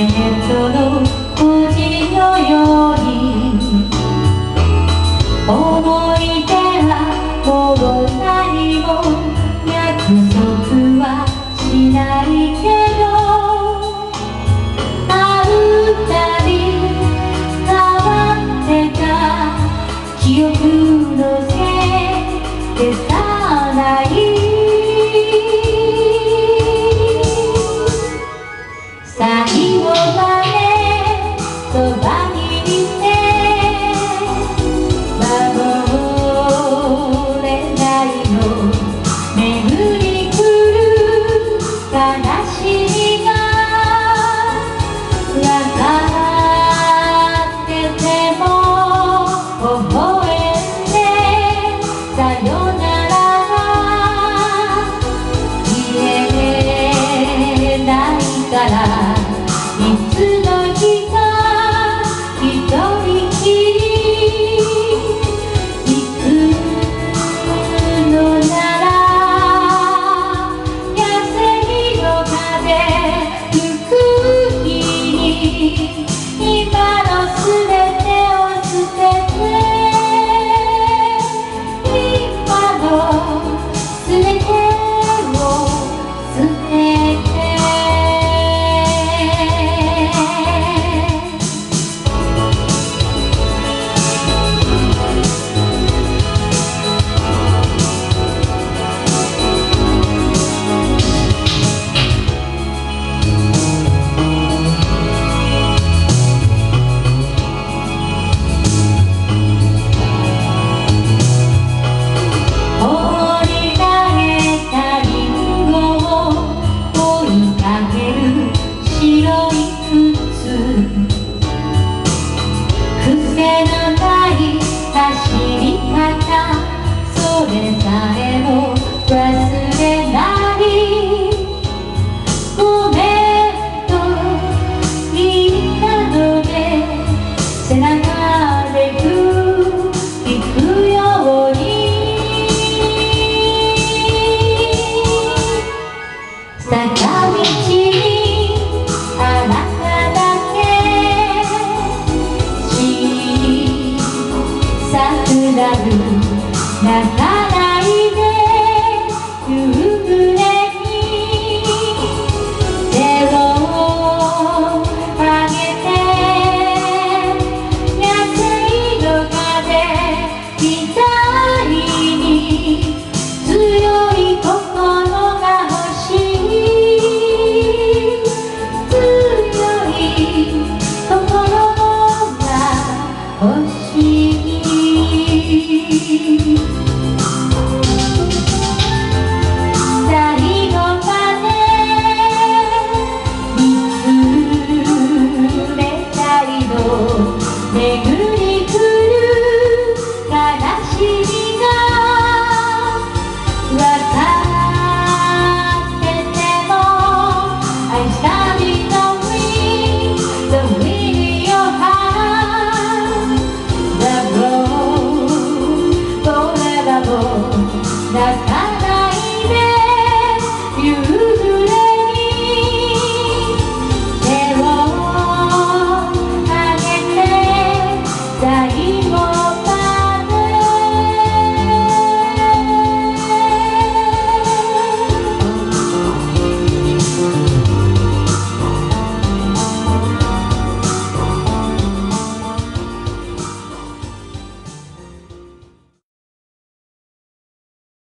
ネットの文字のように思い出はもう何も約束はしないけど会うたび変わってた記憶のせい消さない最後までそばにいて守れないの巡り来る悲しみが分かってても覚えてさよならが言えないからいつの日か一人きり行くのなら痩せ日の風吹く日に今のすべてを捨てて今のすべてを捨てて癖のない走り方それさえも忘れないごめんと言ったので背中で行くように